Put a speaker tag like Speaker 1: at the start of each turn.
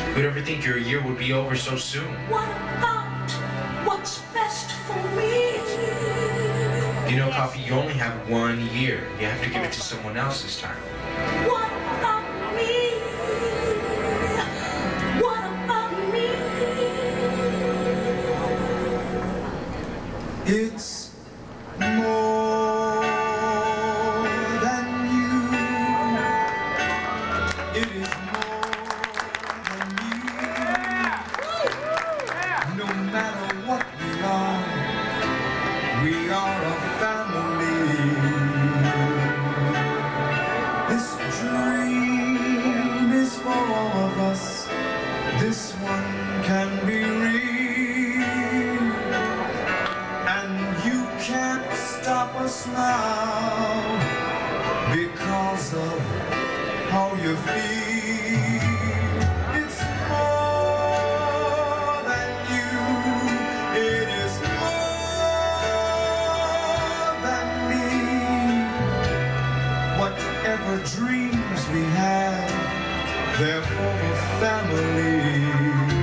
Speaker 1: Who'd ever think your year would be over so soon?
Speaker 2: What about what's best for me?
Speaker 1: You know, Kofi, you only have 1 year. You have to give it to someone else this time.
Speaker 2: What about me? What about me?
Speaker 3: It's more than you. It is more than you. No matter what we are a family. This dream is for all of us. This one can be real. And you can't stop us now because of how you feel. It's more than you. It is more than me. Whatever dreams we have, they're for the family.